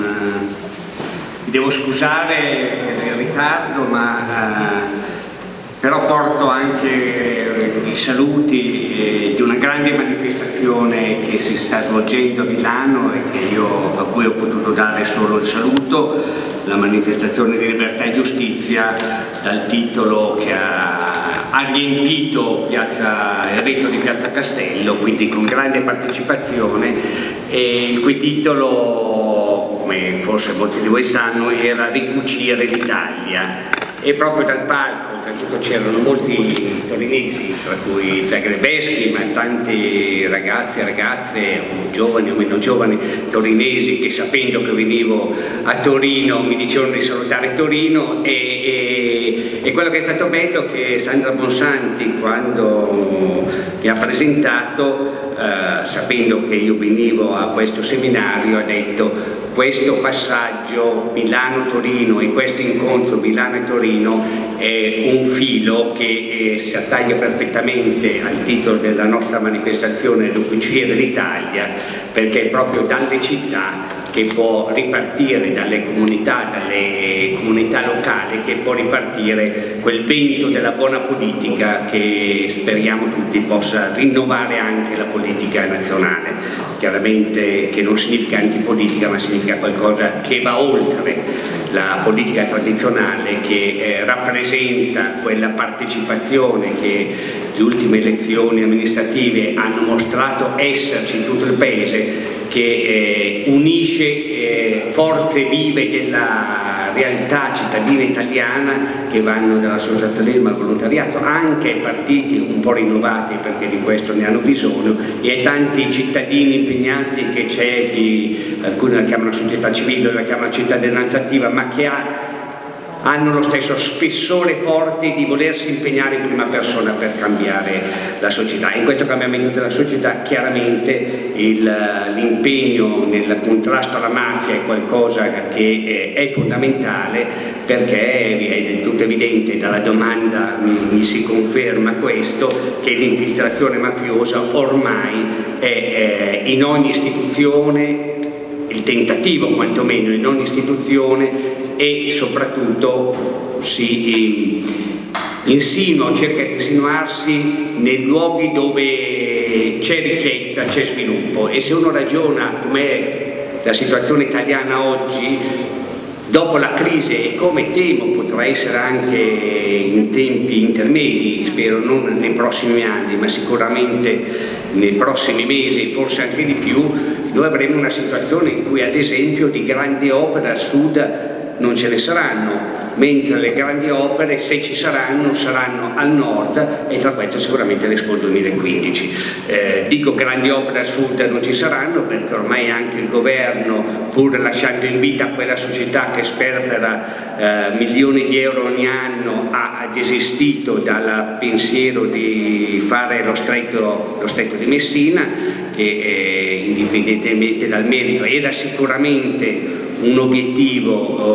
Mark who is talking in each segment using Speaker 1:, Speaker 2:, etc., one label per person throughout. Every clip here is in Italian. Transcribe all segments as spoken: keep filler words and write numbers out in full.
Speaker 1: mi devo scusare per il ritardo, ma uh, però porto anche i saluti di una grande manifestazione che si sta svolgendo a Milano e che io, a cui ho potuto dare solo il saluto, la manifestazione di Libertà e Giustizia, dal titolo che ha, ha riempito piazza, il retro di Piazza Castello, quindi con grande partecipazione, e il cui titolo, come forse molti di voi sanno, era Ricucire l'Italia. E proprio dal palco, oltretutto c'erano molti torinesi, tra cui Zagrebeschi, ma tanti ragazzi e ragazze, giovani o meno giovani, torinesi, che sapendo che venivo a Torino mi dicevano di salutare Torino. E, e, e quello che è stato bello è che Sandra Bonsanti, quando mi ha presentato, eh, sapendo che io venivo a questo seminario, ha detto: questo passaggio Milano-Torino e questo incontro Milano e Torino è un filo che eh, si attaglia perfettamente al titolo della nostra manifestazione, Ricucire l'Italia, perché è proprio dalle città che può ripartire, dalle comunità, dalle comunità locali, che può ripartire quel vento della buona politica che speriamo tutti possa rinnovare anche la politica nazionale. Chiaramente che non significa antipolitica, ma significa qualcosa che va oltre la politica tradizionale, che eh, rappresenta quella partecipazione che le ultime elezioni amministrative hanno mostrato esserci in tutto il Paese, che eh, unisce eh, forze vive della realtà cittadina italiana, che vanno dall'associazionismo al volontariato, anche ai partiti un po' rinnovati, perché di questo ne hanno bisogno, e ai tanti cittadini impegnati che c'è chi, alcuni la chiamano società civile, la chiamano cittadinanza attiva, ma che ha hanno lo stesso spessore forte di volersi impegnare in prima persona per cambiare la società. In questo cambiamento della società chiaramente l'impegno nel contrasto alla mafia è qualcosa che è fondamentale, perché è del tutto evidente, dalla domanda mi, mi si conferma questo, che l'infiltrazione mafiosa ormai è, è in ogni istituzione, il tentativo quantomeno in ogni istituzione, e soprattutto si insinua o cerca di insinuarsi nei luoghi dove c'è ricchezza, c'è sviluppo. E se uno ragiona com'è la situazione italiana oggi, dopo la crisi, e come temo potrà essere anche in tempi intermedi, spero non nei prossimi anni, ma sicuramente nei prossimi mesi, forse anche di più, noi avremo una situazione in cui, ad esempio, di grandi opere al sud non ce ne saranno, mentre le grandi opere, se ci saranno, saranno al nord, e tra queste sicuramente l'Expo duemilaquindici. Eh, dico grandi opere al sud non ci saranno perché ormai anche il governo, pur lasciando in vita quella società che sperpera eh, milioni di euro ogni anno, ha desistito dal pensiero di fare lo stretto, lo stretto di Messina, che eh, indipendentemente dal merito era sicuramente un obiettivo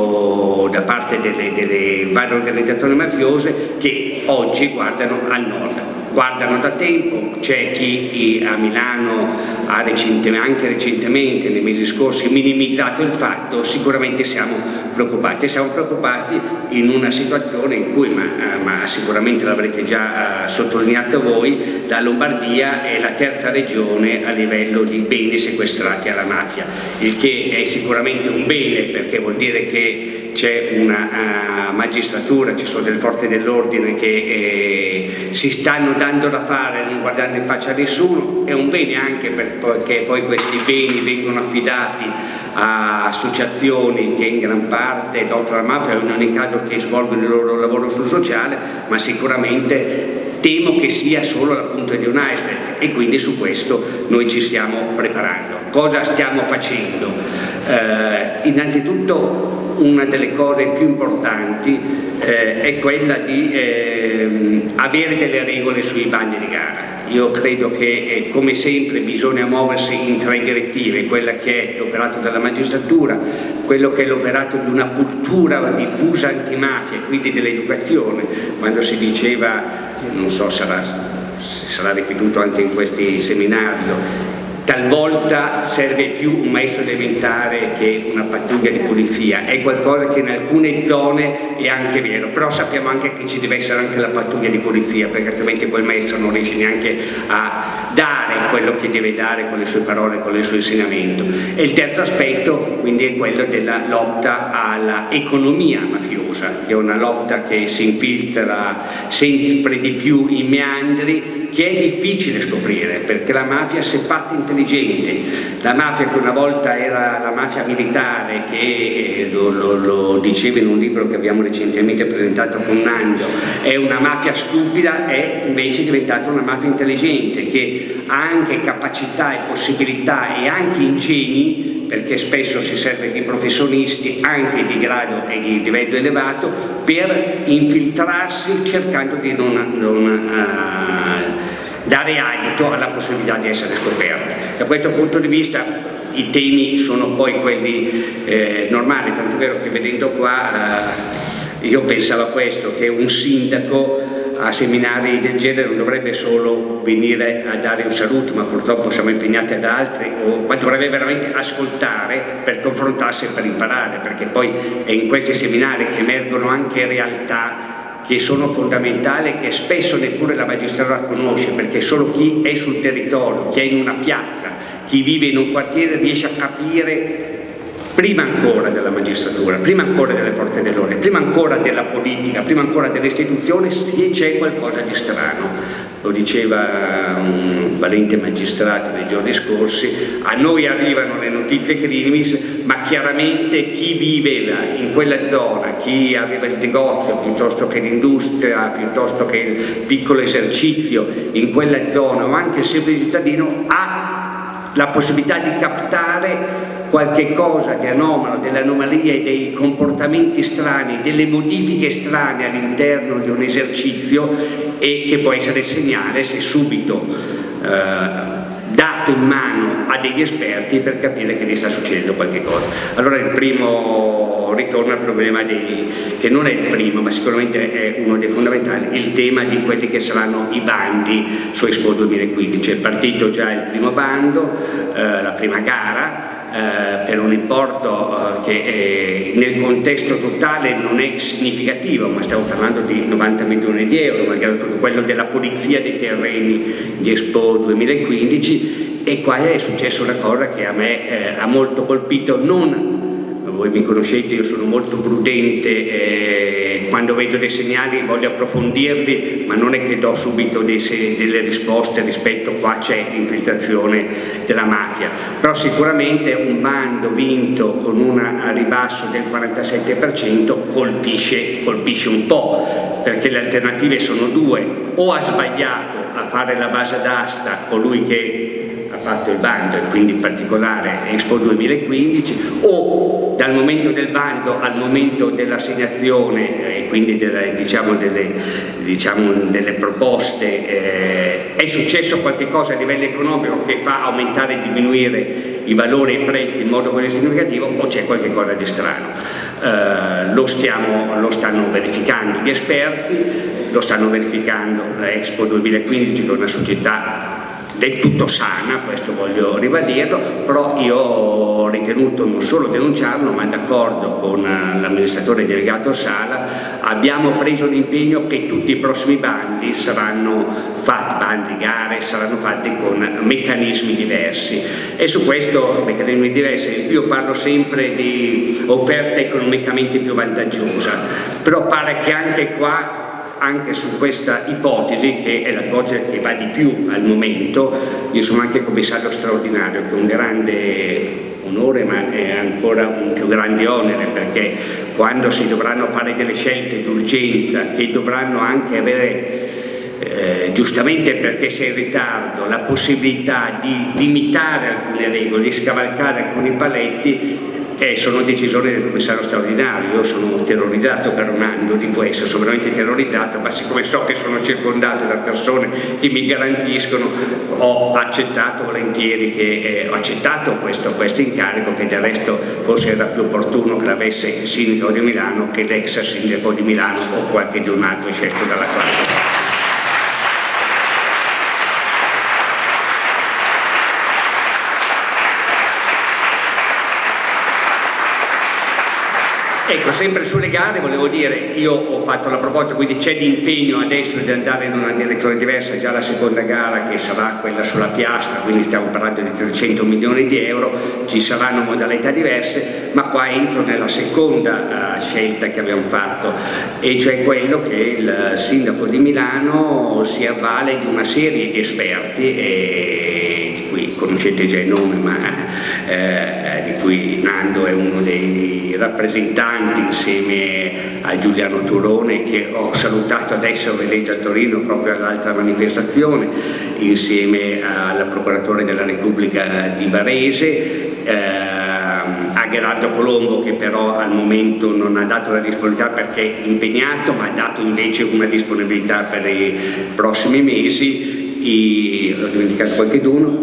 Speaker 1: oh, da parte delle, delle varie organizzazioni mafiose, che oggi guardano al nord. Guardano da tempo, c'è chi a Milano ha recentemente, anche recentemente, nei mesi scorsi, minimizzato il fatto. Sicuramente siamo preoccupati, siamo preoccupati in una situazione in cui, ma, ma sicuramente l'avrete già uh, sottolineato voi, la Lombardia è la terza regione a livello di beni sequestrati alla mafia, il che è sicuramente un bene, perché vuol dire che c'è una uh, magistratura, ci sono delle forze dell'ordine che eh, si stanno dando da fare non guardando in faccia a nessuno. È un bene anche perché poi questi beni vengono affidati a associazioni che in gran parte lottano alla mafia, in ogni caso che svolgono il loro lavoro sul sociale, ma sicuramente temo che sia solo la punta di un iceberg, e quindi su questo noi ci stiamo preparando. Cosa stiamo facendo? Eh, innanzitutto una delle cose più importanti eh, è quella di eh, avere delle regole sui bandi di gara. Io credo che eh, come sempre bisogna muoversi in tre direttive: quella che è l'operato della magistratura, quello che è l'operato di una cultura diffusa antimafia, quindi dell'educazione. Quando si diceva, non so, sarà, sarà ripetuto anche in questi seminari, talvolta serve più un maestro elementare che una pattuglia di polizia, è qualcosa che in alcune zone è anche vero, però sappiamo anche che ci deve essere anche la pattuglia di polizia, perché altrimenti quel maestro non riesce neanche a dare quello che deve dare con le sue parole, con il suo insegnamento. E il terzo aspetto quindi è quello della lotta all'economia mafiosa, che è una lotta che si infiltra sempre di più in meandri, che è difficile scoprire, perché la mafia si è fatta intelligente. La mafia che una volta era la mafia militare, che lo, lo, lo diceva in un libro che abbiamo recentemente presentato con Nando, è una mafia stupida, è invece diventata una mafia intelligente, che ha anche capacità e possibilità e anche ingegni, perché spesso si serve di professionisti anche di grado e di livello elevato, per infiltrarsi cercando di non, non uh, dare adito alla possibilità di essere scoperti. Da questo punto di vista i temi sono poi quelli eh, normali, tanto è vero che vedendo qua eh, io pensavo a questo, che un sindaco a seminari del genere non dovrebbe solo venire a dare un saluto, ma purtroppo siamo impegnati ad altri, o, ma dovrebbe veramente ascoltare per confrontarsi e per imparare, perché poi è in questi seminari che emergono anche realtà che sono fondamentali, che spesso neppure la magistratura conosce, perché solo chi è sul territorio, chi è in una piazza, chi vive in un quartiere riesce a capire, prima ancora della magistratura, prima ancora delle forze dell'ordine, prima ancora della politica, prima ancora delle istituzioni, se c'è qualcosa di strano. Lo diceva un valente magistrato nei giorni scorsi, a noi arrivano le notizie criminis, ma chiaramente chi viveva in quella zona, chi aveva il negozio piuttosto che l'industria, piuttosto che il piccolo esercizio in quella zona, o anche il semplice cittadino, ha la possibilità di captare qualche cosa di anomalo, delle anomalie, dei comportamenti strani, delle modifiche strane all'interno di un esercizio, e che può essere segnale se subito eh, dato in mano a degli esperti per capire che gli sta succedendo qualche cosa. Allora il primo ritorno al problema dei, che non è il primo ma sicuramente è uno dei fondamentali, il tema di quelli che saranno i bandi su Expo duemilaquindici. È partito già il primo bando, eh, la prima gara, Eh, per un importo eh, che eh, nel contesto totale non è significativo, ma stiamo parlando di novanta milioni di euro, magari tutto quello della pulizia dei terreni di Expo duemilaquindici. E qua è successa una cosa che a me eh, ha molto colpito. Non, voi mi conoscete, io sono molto prudente, eh, quando vedo dei segnali voglio approfondirli, ma non è che do subito dei, delle risposte rispetto qua c'è infiltrazione della mafia. Però sicuramente un bando vinto con un ribasso del quarantasette per cento colpisce, colpisce un po', perché le alternative sono due: o ha sbagliato a fare la base d'asta colui che ha fatto il bando, e quindi in particolare Expo duemilaquindici, o dal momento del bando al momento dell'assegnazione e quindi delle, diciamo, delle, diciamo, delle proposte eh, è successo qualche cosa a livello economico che fa aumentare e diminuire i valori e i prezzi in modo così significativo, o c'è qualche cosa di strano. Eh, lo, stiamo, lo stanno verificando gli esperti, lo stanno verificando la Expo duemilaquindici, che è una società del tutto sana, questo voglio ribadirlo, però io ho ritenuto non solo denunciarlo, ma d'accordo con l'amministratore delegato Sala abbiamo preso l'impegno che tutti i prossimi bandi saranno fatti, bandi, gare, saranno fatti con meccanismi diversi, e su questo meccanismi diversi io parlo sempre di offerta economicamente più vantaggiosa, però pare che anche qua, anche su questa ipotesi, che è l'ipotesi che va di più al momento, io sono anche commissario straordinario, che è un grande onore ma è ancora un più grande onere, perché quando si dovranno fare delle scelte d'urgenza che dovranno anche avere Eh, giustamente perché sei in ritardo, la possibilità di limitare alcune regole, di scavalcare alcuni paletti, eh, sono decisioni del commissario straordinario. Io sono terrorizzato per un anno di questo, sono veramente terrorizzato, ma siccome so che sono circondato da persone che mi garantiscono, ho accettato volentieri che, eh, ho accettato questo, questo incarico, che del resto forse era più opportuno che l'avesse il sindaco di Milano che l'ex sindaco di Milano o qualche di un altro scelto dalla classe. Ecco, sempre sulle gare volevo dire, io ho fatto la proposta, quindi c'è l'impegno adesso di andare in una direzione diversa, già la seconda gara che sarà quella sulla piastra, quindi stiamo parlando di trecento milioni di euro, ci saranno modalità diverse, ma qua entro nella seconda uh, scelta che abbiamo fatto, e cioè quello che il sindaco di Milano si avvale di una serie di esperti, e di cui conoscete già il nome, ma eh, di cui Nando è uno dei rappresentanti, insieme a Giuliano Turone, che ho salutato adesso venendo a Torino proprio all'altra manifestazione, insieme al procuratore della Repubblica di Varese, eh, a Gerardo Colombo, che però al momento non ha dato la disponibilità perché è impegnato, ma ha dato invece una disponibilità per i prossimi mesi. I, ho dimenticato qualcheduno.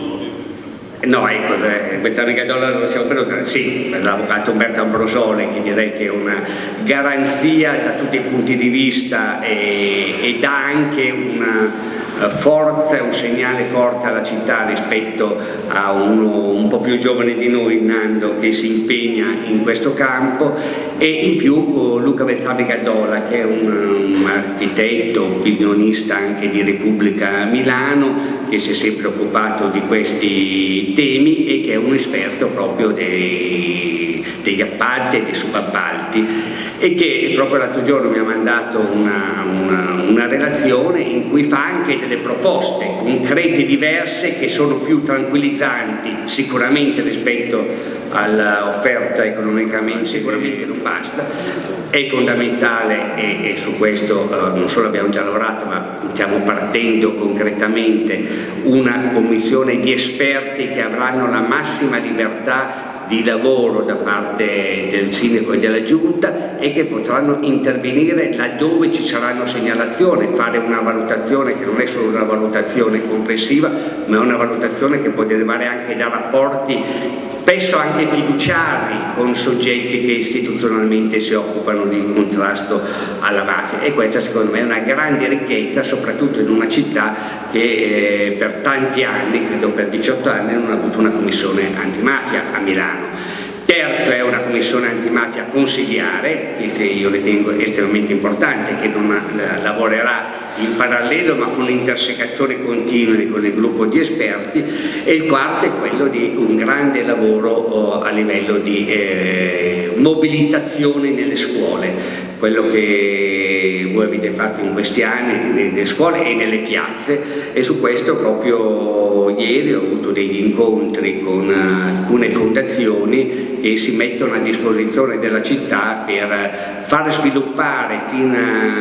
Speaker 1: No, ecco, Bertone Gadola lo siamo per sì, l'avvocato Umberto Ambrosole, che direi che è una garanzia da tutti i punti di vista e, e dà anche una forza, un segnale forte alla città rispetto a uno un po' più giovane di noi, Nando, che si impegna in questo campo, e in più uh, Luca Beltrami Gadola, che è un, un architetto, opinionista anche di Repubblica Milano, che si è sempre occupato di questi temi e che è un esperto proprio dei, degli appalti e dei subappalti, e che proprio l'altro giorno mi ha mandato una, una, una relazione in cui fa anche delle proposte concrete diverse, che sono più tranquillizzanti sicuramente rispetto all'offerta economicamente, sicuramente non basta. È fondamentale, e, e su questo uh, non solo abbiamo già lavorato, ma stiamo partendo concretamente, una commissione di esperti che avranno la massima libertà di lavoro da parte del sindaco e della giunta, e che potranno intervenire laddove ci saranno segnalazioni, fare una valutazione che non è solo una valutazione complessiva, ma è una valutazione che può derivare anche da rapporti spesso anche fiduciari con soggetti che istituzionalmente si occupano di contrasto alla mafia, e questa secondo me è una grande ricchezza, soprattutto in una città che eh, per tanti anni, credo per diciotto anni, non ha avuto una commissione antimafia a Milano. Terzo è una commissione antimafia consigliare, che io ritengo estremamente importante, che non lavorerà in parallelo ma con intersecazioni continue con il gruppo di esperti. E il quarto è quello di un grande lavoro oh, a livello di eh, mobilitazione nelle scuole, quello che voi avete fatto in questi anni nelle scuole e nelle piazze, e su questo proprio ieri ho avuto degli incontri con alcune fondazioni che si mettono a disposizione della città per far sviluppare fin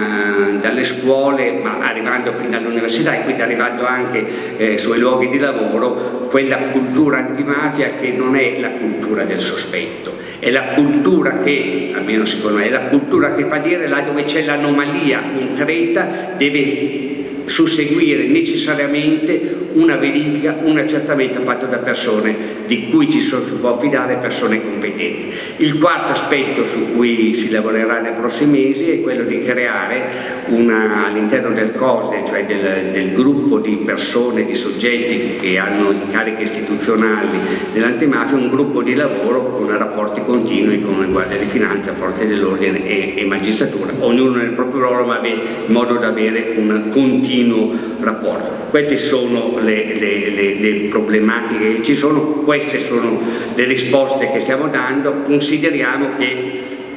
Speaker 1: dalle scuole, ma arrivando fino all'università e quindi arrivando anche eh, sui luoghi di lavoro, quella cultura antimafia che non è la cultura del sospetto, è la cultura che, almeno secondo me, è la cultura che fa dire là dove c'è l'anomalia concreta deve susseguire necessariamente una verifica, un accertamento fatto da persone di cui ci si può affidare, persone competenti. Il quarto aspetto su cui si lavorerà nei prossimi mesi è quello di creare all'interno del C O S E, cioè del, del gruppo di persone, di soggetti che hanno incariche istituzionali nell'antimafia, un gruppo di lavoro con rapporti continui con la Guardia di Finanza, Forze dell'Ordine e, e magistratura, ognuno nel proprio ruolo, ma in modo da avere un continuo rapporto. Queste sono le, le, le, le problematiche che ci sono, queste sono le risposte che stiamo dando. Consideriamo che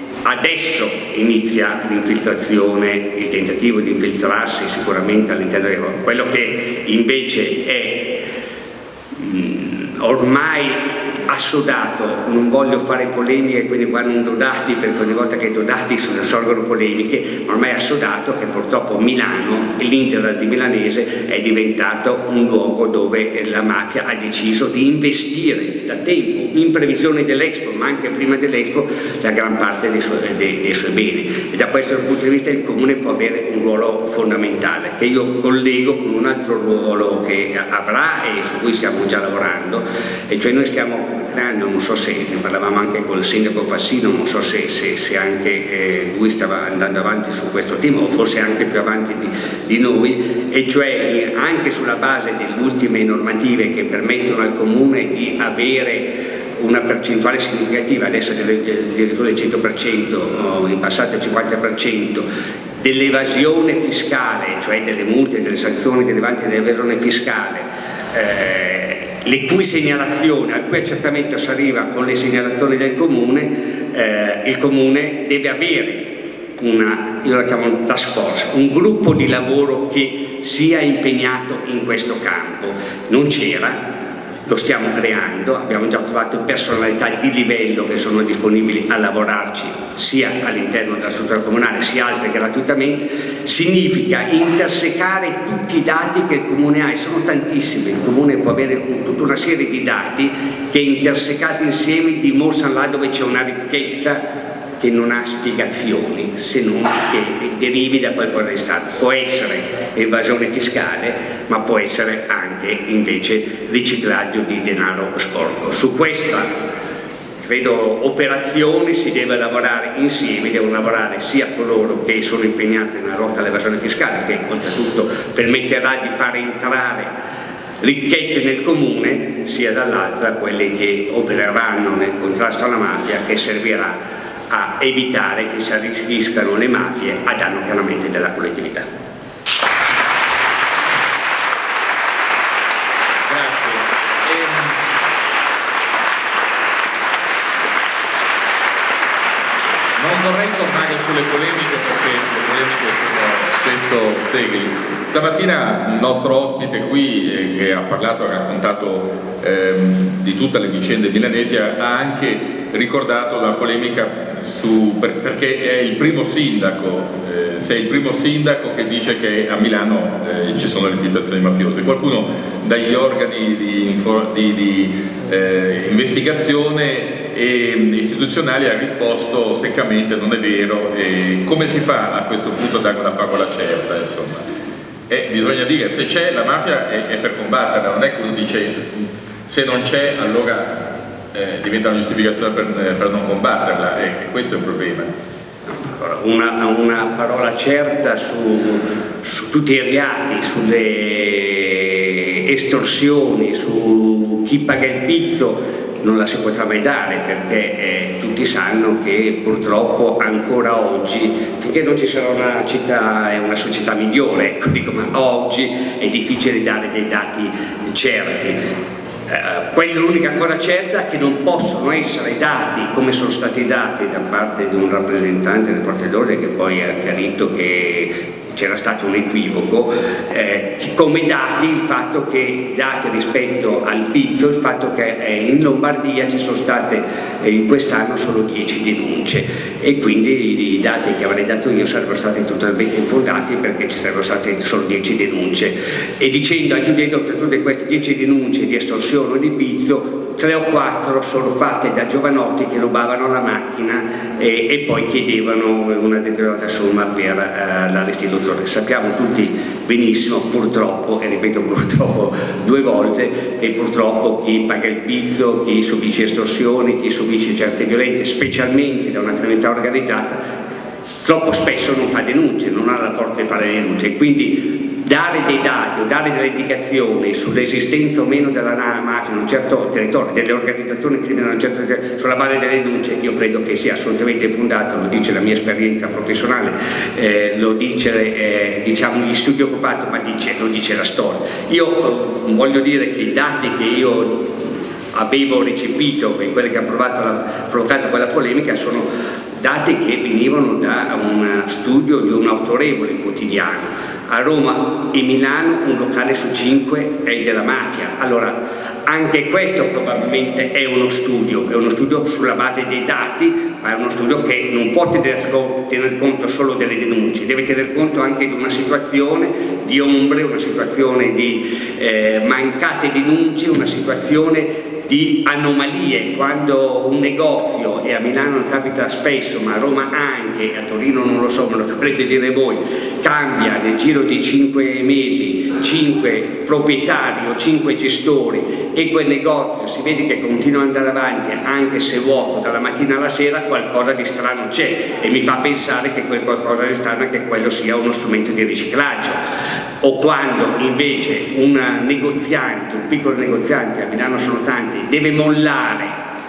Speaker 1: adesso inizia l'infiltrazione, il tentativo di infiltrarsi sicuramente all'interno del ruolo. Quello che invece è mh, ormai assodato, non voglio fare polemiche, quindi qua non do dati, perché ogni volta che do dati sorgono polemiche, ma ormai è assodato che purtroppo Milano, l'Inter di milanese, è diventato un luogo dove la mafia ha deciso di investire da tempo, in previsione dell'Expo, ma anche prima dell'Expo, la gran parte dei suoi, dei, dei suoi beni. E da questo punto di vista il Comune può avere un ruolo fondamentale, che io collego con un altro ruolo che avrà e su cui stiamo già lavorando, e cioè noi stiamo creando, non so se, ne parlavamo anche con il sindaco Fassino, non so se, se, se anche eh, lui stava andando avanti su questo tema o forse anche più avanti di, di noi, e cioè anche sulla base delle ultime normative che permettono al Comune di avere una percentuale significativa, adesso addirittura il cento per cento, in passato il cinquanta per cento, dell'evasione fiscale, cioè delle multe, delle sanzioni derivanti dall'evasione fiscale, eh, le cui segnalazioni, al cui accertamento si arriva con le segnalazioni del comune, eh, il comune deve avere una, io la chiamo un task force, un gruppo di lavoro che sia impegnato in questo campo. Non c'era, lo stiamo creando, abbiamo già trovato personalità di livello che sono disponibili a lavorarci sia all'interno della struttura comunale sia altre gratuitamente. Significa intersecare tutti i dati che il comune ha, e sono tantissimi, il comune può avere un, tutta una serie di dati che intersecati insieme dimostrano là dove c'è una ricchezza che non ha spiegazioni se non che derivi da qualcosa di Stato. Può essere evasione fiscale, ma può essere anche invece riciclaggio di denaro sporco. Su questa, credo, operazione si deve lavorare insieme, devono lavorare sia coloro che sono impegnati nella lotta all'evasione fiscale, che oltretutto permetterà di far entrare ricchezze nel comune, sia dall'altra quelli che opereranno nel contrasto alla mafia, che servirà a evitare che si arricchiscano le mafie a danno chiaramente della collettività.
Speaker 2: Grazie. Ehm... Non vorrei tornare sulle polemiche perché le polemiche sono spesso sterili. Stamattina il nostro ospite qui, eh, che ha parlato, ha raccontato ehm, di tutte le vicende milanesi, ha anche ricordato la polemica su, per, perché è il primo sindaco, eh, sei il primo sindaco che dice che a Milano eh, ci sono le infiltrazioni mafiose. Qualcuno dagli organi di, di, di eh, investigazione e istituzionali ha risposto seccamente non è vero. E come si fa a questo punto a dare una parola certa, insomma? E bisogna dire, se c'è la mafia è, è per combatterla, non è che uno dice se non c'è allora eh, diventa una giustificazione per, per non combatterla, e, e questo è un problema.
Speaker 1: Una, una parola certa su, su tutti i reati, sulle estorsioni, su chi paga il pizzo non la si potrà mai dare, perché eh, tutti sanno che purtroppo ancora oggi, finché non ci sarà una città e una società migliore, ecco, dico, ma oggi è difficile dare dei dati certi. Uh, quella è l'unica cosa certa, che non possono essere dati come sono stati dati da parte di un rappresentante delle forze dell'ordine, che poi ha chiarito che c'era stato un equivoco, eh, come dati il fatto che, dati rispetto al pizzo, il fatto che eh, in Lombardia ci sono state eh, in quest'anno solo dieci denunce, e quindi i dati che avrei dato io sarebbero stati totalmente infondati, perché ci sarebbero state solo dieci denunce, e dicendo, aggiungendo tra tutte queste dieci denunce di estorsione o di pizzo, tre o quattro sono fatte da giovanotti che rubavano la macchina e, e poi chiedevano una determinata somma per uh, la restituzione. Sappiamo tutti benissimo, purtroppo, e ripeto purtroppo due volte, che purtroppo chi paga il pizzo, chi subisce estorsioni, chi subisce certe violenze, specialmente da una criminalità organizzata, troppo spesso non fa denunce, non ha la forza di fare denunce, e quindi dare dei dati o dare delle indicazioni sull'esistenza o meno della mafia in un certo territorio, delle organizzazioni criminali in un certo territorio, sulla base delle denunce, io credo che sia assolutamente fondato, lo dice la mia esperienza professionale, eh, lo dice eh, diciamo gli studi che ho fatto, ma dice, lo dice la storia. Io eh, voglio dire che i dati che io avevo recepito in quelle che hanno provocato quella polemica sono dati che venivano da un studio di un autorevole quotidiano. A Roma e Milano un locale su cinque è della mafia. Allora, anche questo probabilmente è uno studio, è uno studio sulla base dei dati, ma è uno studio che non può tener, tener conto solo delle denunce, deve tener conto anche di una situazione di ombre, una situazione di eh, mancate denunce, una situazione di anomalie. Quando un negozio, e a Milano capita spesso, ma a Roma anche, a Torino non lo so, me lo dovrete dire voi, cambia nel giro di cinque mesi cinque proprietari o cinque gestori, e quel negozio si vede che continua ad andare avanti anche se vuoto dalla mattina alla sera, qualcosa di strano c'è, e mi fa pensare che quel qualcosa di strano è che quello sia uno strumento di riciclaggio. O quando invece un negoziante, un piccolo negoziante, a Milano sono tanti, deve mollare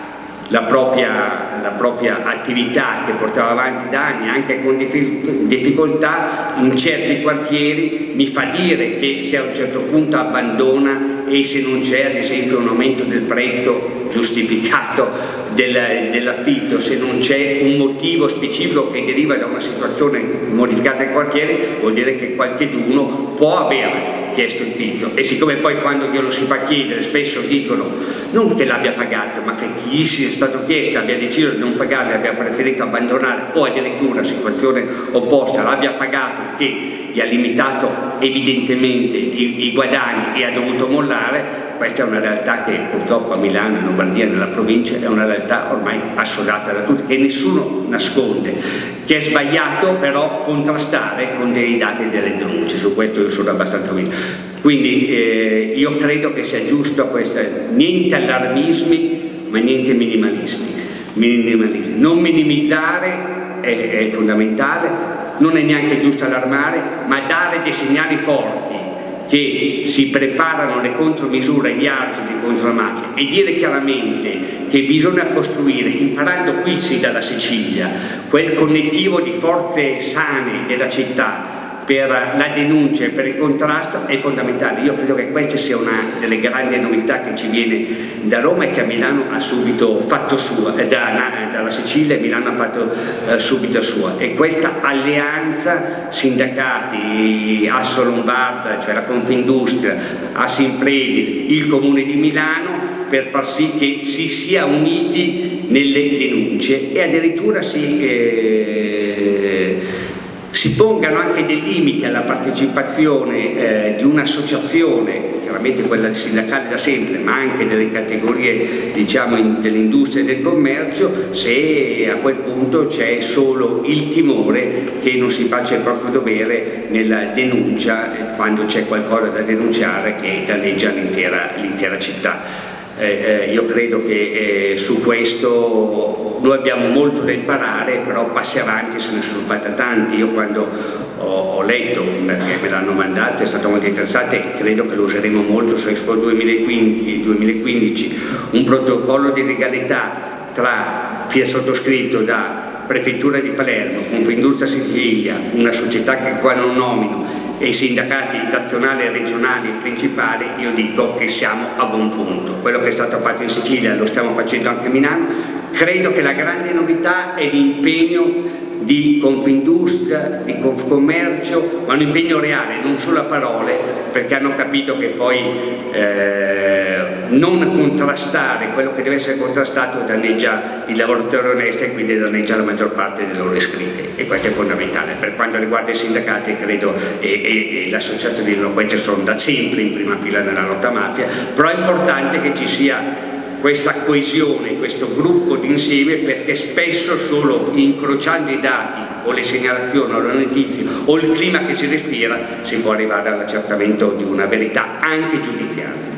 Speaker 1: la propria, la propria attività che portava avanti da anni, anche con difficoltà in certi quartieri, mi fa dire che se a un certo punto abbandona e se non c'è ad esempio un aumento del prezzo giustificato del, dell'affitto, se non c'è un motivo specifico che deriva da una situazione modificata del quartiere, vuol dire che qualcheduno può aver chiesto il pizzo, e siccome poi quando glielo si fa chiedere spesso dicono non che l'abbia pagato, ma che chi sia stato chiesto abbia deciso di non pagare, abbia preferito abbandonare, o addirittura situazione opposta, l'abbia pagato che gli ha limitato evidentemente i, i guadagni e ha dovuto mollare. Questa è una realtà che purtroppo a Milano, in Lombardia, nella provincia è una realtà ormai assodata da tutti, che nessuno nasconde, che è sbagliato però contrastare con dei dati e delle denunce. Su questo io sono abbastanza convinto. Quindi eh, io credo che sia giusto questa, niente allarmismi ma niente minimalisti, minimalismi. Non minimizzare è, è fondamentale, non è neanche giusto allarmare, ma dare dei segnali forti che si preparano le contromisure, gli argini contro la mafia, e dire chiaramente che bisogna costruire, imparando qui sì dalla Sicilia, quel connettivo di forze sane della città per la denuncia e per il contrasto è fondamentale. Io credo che questa sia una delle grandi novità che ci viene da Roma e che a Milano ha subito fatto sua, eh, da, dalla Sicilia e Milano ha fatto eh, subito sua, e questa alleanza sindacati, Asso Lombarda, cioè la Confindustria, Assimpredi, il Comune di Milano, per far sì che si sia uniti nelle denunce e addirittura si eh, si pongano anche dei limiti alla partecipazione eh, di un'associazione, chiaramente quella sindacale da sempre, ma anche delle categorie, diciamo, dell'industria e del commercio, se a quel punto c'è solo il timore che non si faccia il proprio dovere nella denuncia, eh, quando c'è qualcosa da denunciare che danneggia l'intera l'intera città. Eh, eh, io credo che eh, su questo noi abbiamo molto da imparare, però passi avanti se ne sono fatti tanti. Io quando ho, ho letto, perché me l'hanno mandato, è stato molto interessante e credo che lo useremo molto su Expo duemilaquindici, un protocollo di legalità tra sottoscritto da Prefettura di Palermo, Confindustria Sicilia, una società che qua non nomino, e i sindacati nazionali e regionali principali. Io dico che siamo a buon punto. Quello che è stato fatto in Sicilia lo stiamo facendo anche a Milano. Credo che la grande novità è l'impegno di Confindustria, di Confcommercio, ma un impegno reale, non solo a parole, perché hanno capito che poi eh, non contrastare quello che deve essere contrastato danneggia i lavoratori onesti e quindi danneggia la maggior parte delle loro iscritte, e questo è fondamentale. Per quanto riguarda i sindacati, credo, e, e, e l'associazione di queste sono da sempre in prima fila nella lotta mafia, però è importante che ci sia questa coesione, questo gruppo d'insieme, perché spesso solo incrociando i dati o le segnalazioni o le notizie o il clima che si respira si può arrivare all'accertamento di una verità anche giudiziaria.